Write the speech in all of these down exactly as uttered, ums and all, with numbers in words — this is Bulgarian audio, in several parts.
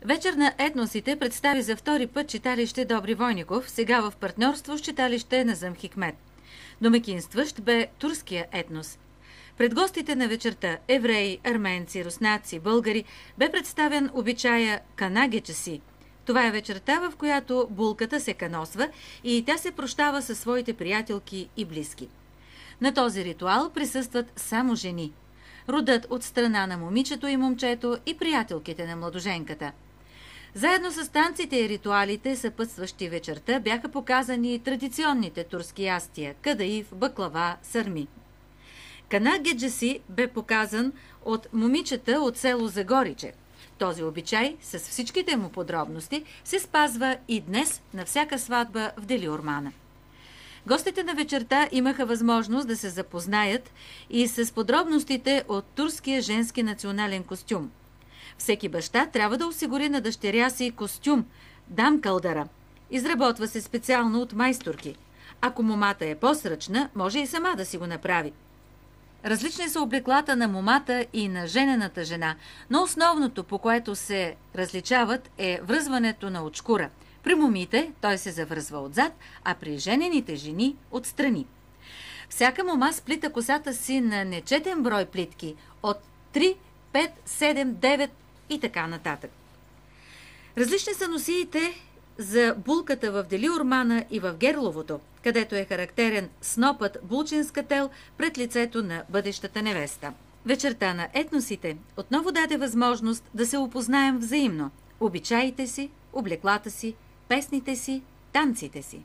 Вечер на етносите представи за втори път читалище Добри Войников, сега в партньорство с читалище Назъм Хикмет. Домакинстващ бе турския етнос. Пред гостите на вечерта – евреи, арменци, руснаци, българи – бе представен обичая канагечеси. Това е вечерта, в която булката се каносва и тя се прощава със своите приятелки и близки. На този ритуал присъстват само жени. Родът от страна на момичето и момчето и приятелките на младоженката. Заедно с танците и ритуалите, съпътстващи вечерта, бяха показани традиционните турски ястия – кадаив, баклава, сърми. Канагеджеси бе показан от момичета от село Загориче. Този обичай, с всичките му подробности, се спазва и днес на всяка сватба в Делиормана. Гостите на вечерта имаха възможност да се запознаят и с подробностите от турския женски национален костюм. Всеки баща трябва да осигури на дъщеря си костюм – дамкалдара. Изработва се специално от майсторки. Ако момата е по-сръчна, може и сама да си го направи. Различни са облеклата на момата и на женената жена, но основното, по което се различават, е връзването на очкура. При момите той се завръзва отзад, а при женените жени – отстрани. Всяка мома сплита косата си на нечетен брой плитки – от три, пет, седем, девет и така нататък. Различни са носиите за булката в Делиормана и в Герловото, където е характерен снопът булчинска тел пред лицето на бъдещата невеста. Вечерта на етносите отново даде възможност да се опознаем взаимно – обичаите си, облеклата си, песните си, танците си.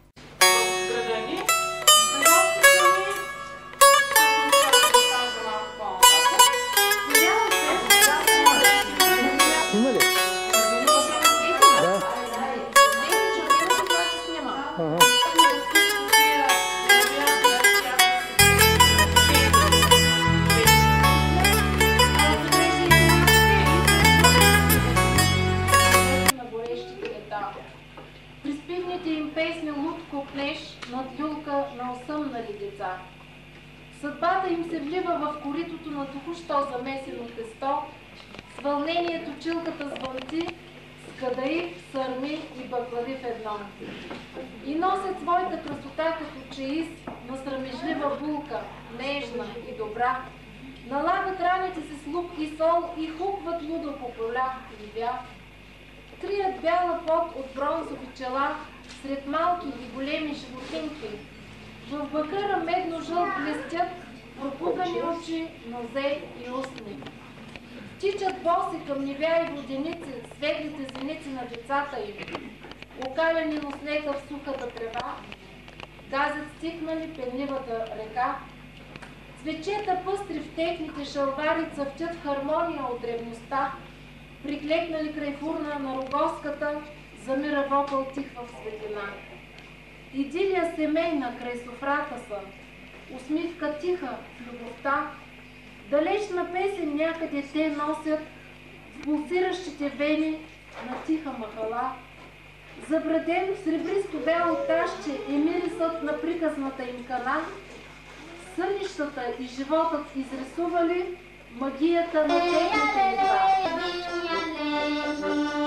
Съдбата им се влива в коритото на току-що замесено тесто, с вълнението чилката звънти, с кадаив, сърми и баклави в едно. И носят своята красота като чеиз на срамежлива булка, нежна и добра. Налагат раните си с лук и сол и хукват лудо по поля и вят. Крият бяла пот от бронзови чела сред малки и големи животинки. В бакъра медно-жълт блестят пропукани очи, нозе и устни. Тичат боси към нивя и воденици, светлите зеници на децата им. Окаляни носнета в сухата трева, газят стикнали пенливата река. Цвечета пъстри в техните шалвари цъфтят в хармония от древността. Приклекнали край фурна на рогоската, замира вокъл тих в светлина. Идилия семейна край софрата са, усмивка тиха в любовта, далечна песен някъде те носят в пулсиращите вени на тиха махала. Забрадено в сребристо бело тащи е мирисът на приказната им кана, сънищата и животът изрисували магията на техните лица.